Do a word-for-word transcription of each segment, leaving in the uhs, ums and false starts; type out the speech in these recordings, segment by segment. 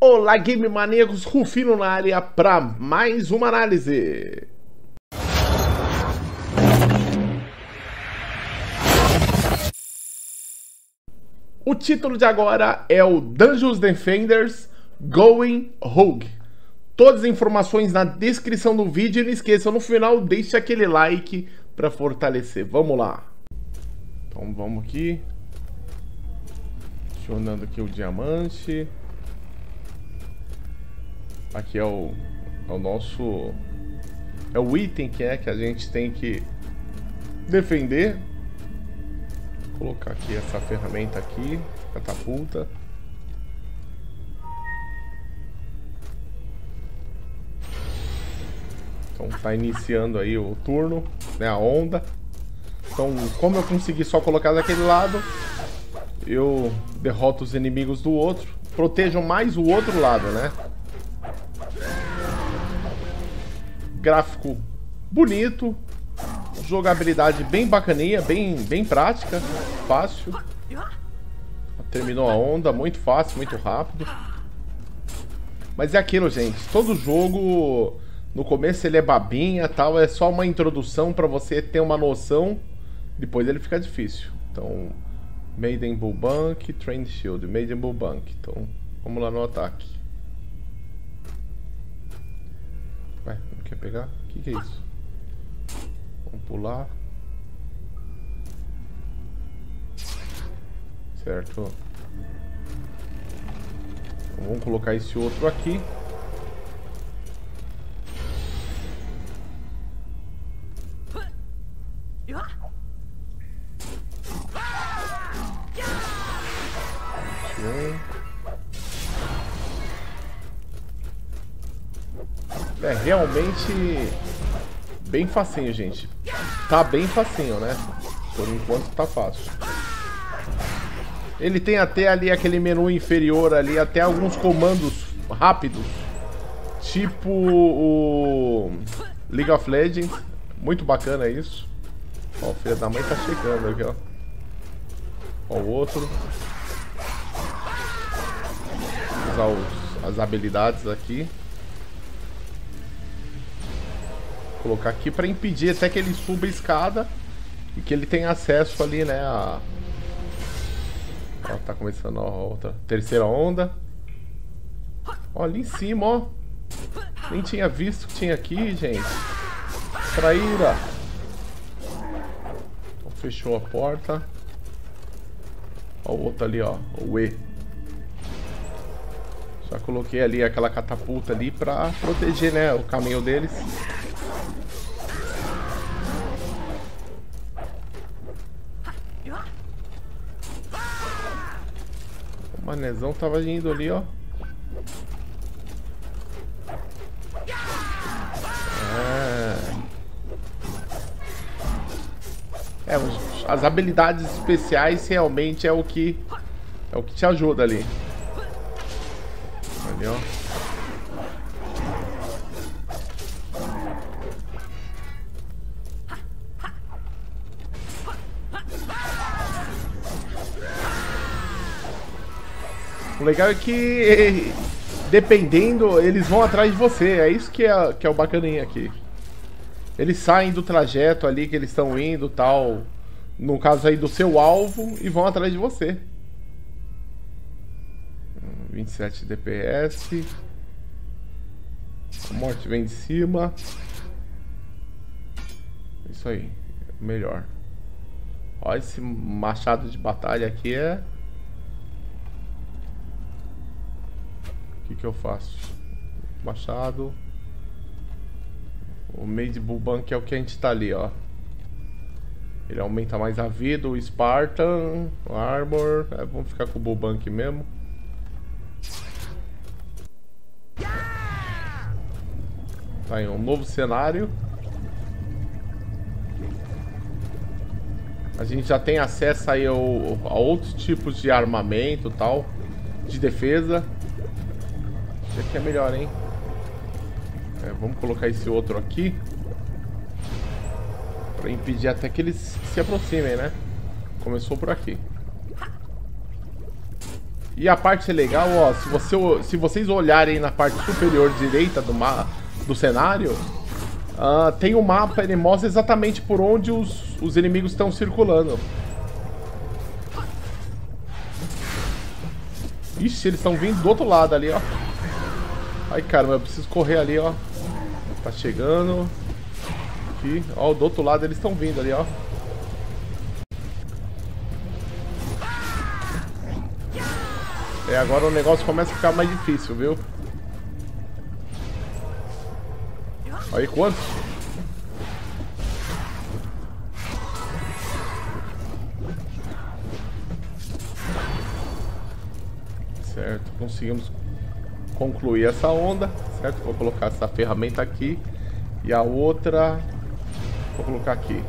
Olá, Game Maníacos, Rufino na área para mais uma análise. O título de agora é o Dungeons Defenders Going Rogue. Todas as informações na descrição do vídeo e não esqueçam, no final deixe aquele like para fortalecer. Vamos lá. Então vamos aqui. Acionando aqui o diamante. Aqui é o, é o nosso... É o item que é que a gente tem que defender. Vou colocar aqui essa ferramenta aqui, catapulta. Então tá iniciando aí o turno, né, a onda. Então, como eu consegui só colocar daquele lado, eu derroto os inimigos do outro. Protejam mais o outro lado, né? Gráfico bonito, jogabilidade bem bacaninha, bem, bem prática, fácil. Terminou a onda, muito fácil, muito rápido. Mas é aquilo, gente, todo jogo no começo ele é babinha, tal, é só uma introdução para você ter uma noção, depois ele fica difícil. Então, Maiden Bull Bank, Train Shield, Maiden Bull Bank. Então, vamos lá no ataque. Ué, não quer pegar? O que, que é isso? Vamos pular. Certo. Então, vamos colocar esse outro aqui. É realmente bem facinho, gente. Tá bem facinho, né? Por enquanto tá fácil. Ele tem até ali aquele menu inferior ali, até alguns comandos rápidos. Tipo o League of Legends. Muito bacana isso. Ó, o filho da mãe tá chegando aqui, ó. Ó o outro. Usar os, as habilidades aqui. Colocar aqui para impedir até que ele suba a escada e que ele tenha acesso ali, né, a... Ó, tá começando a outra terceira onda. Ó, ali em cima, ó. Nem tinha visto que tinha aqui, gente. Traíra. Então, fechou a porta. Ó o outro ali, ó, o E. Já coloquei ali aquela catapulta ali para proteger, né, o caminho deles. O manezão tava indo ali, ó. É, é os, as habilidades especiais realmente é o que é o que te ajuda ali. Ali, ó. O legal é que, dependendo, eles vão atrás de você. É isso que é, que é o bacaninha aqui. Eles saem do trajeto ali que eles estão indo, tal, no caso aí do seu alvo, e vão atrás de você. vinte e sete D P S. A morte vem de cima. Isso aí, melhor. Ó, esse machado de batalha aqui é... O que que eu faço? Machado. O Maiden Bull Bank é o que a gente tá ali, ó. Ele aumenta mais a vida, o Spartan, o Armor. É, vamos ficar com o Bull Bank mesmo. Tá aí, um novo cenário. A gente já tem acesso aí ao, a outros tipos de armamento e tal, de defesa. Esse aqui é melhor, hein? É, vamos colocar esse outro aqui para impedir até que eles se aproximem, né? Começou por aqui. E a parte legal, ó, se, você, se vocês olharem na parte superior direita do, ma do cenário, uh, tem um mapa, ele mostra exatamente por onde os, os inimigos estão circulando. Ixi, eles estão vindo do outro lado ali, ó. Ai, caramba, eu preciso correr ali, ó. Tá chegando. Aqui, ó, do outro lado eles estão vindo ali, ó. É, agora o negócio começa a ficar mais difícil, viu? Olha aí quantos. Certo, conseguimos concluir essa onda, certo? Vou colocar essa ferramenta aqui e a outra vou colocar aqui.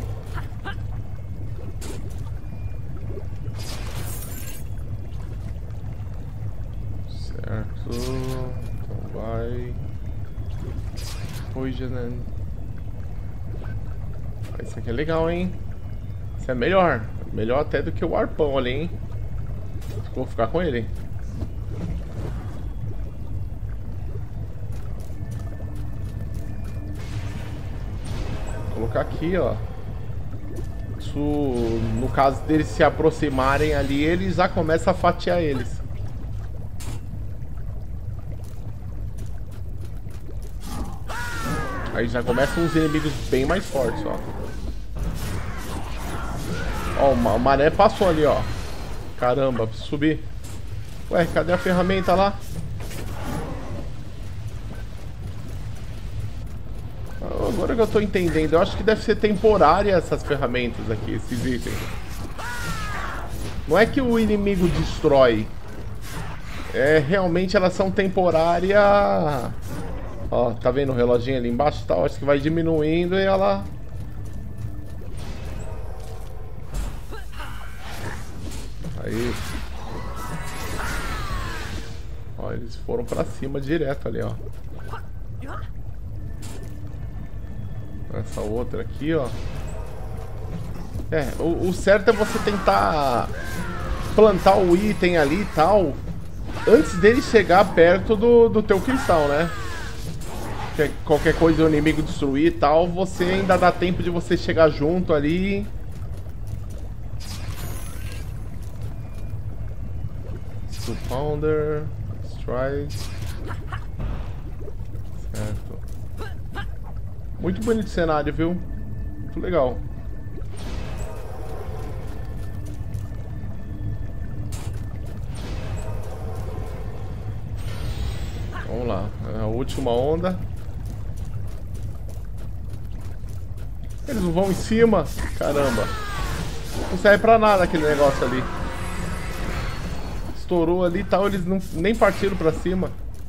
Certo, então vai. Poison. Esse aqui é legal, hein? Esse é melhor, melhor até do que o arpão ali, hein? Vou ficar com ele. Vou colocar aqui, ó. Isso, no caso deles se aproximarem ali, ele já começa a fatiar eles. Aí já começam uns inimigos bem mais fortes, ó. Ó, o maré passou ali, ó. Caramba, preciso subir. Ué, cadê a ferramenta lá? Agora que eu tô entendendo, eu acho que deve ser temporária essas ferramentas aqui, esses itens. Não é que o inimigo destrói. É, realmente elas são temporárias. Ó, tá vendo o reloginho ali embaixo? Tá, acho que vai diminuindo e ela... Aí. Ó, eles foram pra cima direto ali, ó. Essa outra aqui, ó. É, o, o certo é você tentar plantar o item ali e tal antes dele chegar perto do, do teu cristal, né? Que qualquer coisa o inimigo destruir e tal, você ainda dá tempo de você chegar junto ali. Two Pounder, Strike. Certo. Muito bonito o cenário, viu? Muito legal. Vamos lá, a última onda. Eles não vão em cima? Caramba. Não serve pra nada aquele negócio ali. Estourou ali e tal, eles não, nem partiram pra cima.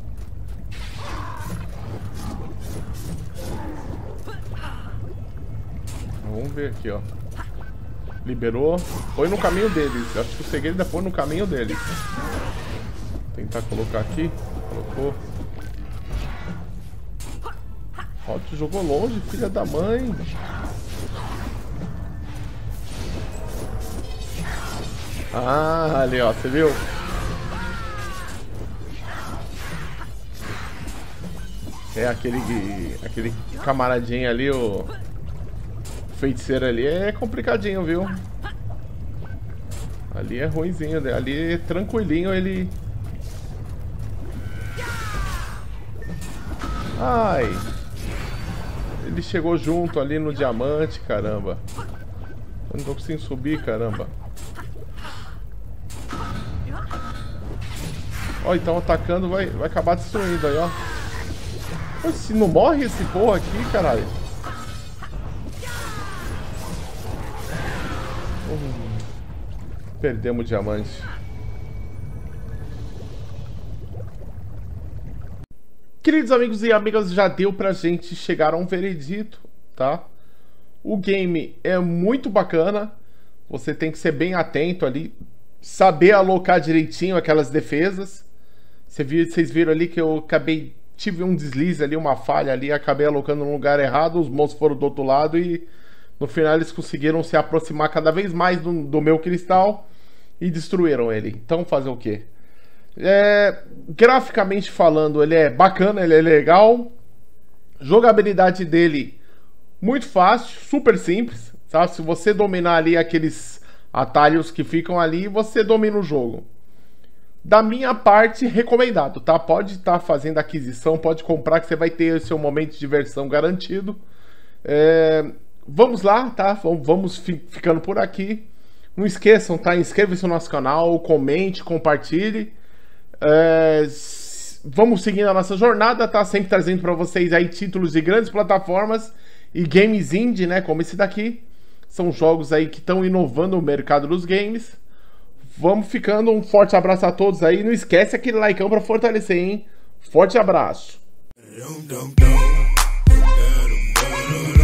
Vamos ver aqui, ó. Liberou. Foi no caminho deles. Acho que o segredo é pôr no caminho deles. Tentar colocar aqui. Colocou. Ó, tu jogou longe, filha da mãe. Ah, ali, ó. Você viu? É aquele, aquele camaradinho ali, o feiticeiro ali é complicadinho, viu? Ali é ruinzinho, né? Ali é tranquilinho, ele... Ai! Ele chegou junto ali no diamante, caramba. Eu não tô conseguindo subir, caramba. Ó, então atacando vai, vai acabar destruindo aí, ó. Pô, se não morre esse porra aqui, caralho. Hum, perdemos o diamante. Queridos amigos e amigas, já deu pra gente chegar a um veredito, tá? O game é muito bacana. Você tem que ser bem atento ali. Saber alocar direitinho aquelas defesas. Vocês viram ali que eu acabei... Tive um deslize ali, uma falha ali. Acabei alocando no lugar errado. Os monstros foram do outro lado e... No final eles conseguiram se aproximar cada vez mais do, do meu cristal. e destruíram ele. Então fazer o quê? É, graficamente falando, ele é bacana, ele é legal. Jogabilidade dele muito fácil, super simples, sabe? Se você dominar ali aqueles atalhos que ficam ali, você domina o jogo. Da minha parte, recomendado, tá? Pode estar fazendo aquisição, pode comprar que você vai ter o seu momento de diversão garantido. É, vamos lá, tá? Vamos fi ficando por aqui. Não esqueçam, tá? Inscreva-se no nosso canal, comente, compartilhe. É, vamos seguindo a nossa jornada, tá? Sempre trazendo para vocês aí títulos de grandes plataformas e games indie, né? Como esse daqui. São jogos aí que estão inovando o mercado dos games. Vamos ficando, um forte abraço a todos aí. Não esquece aquele likeão para fortalecer, hein? Forte abraço.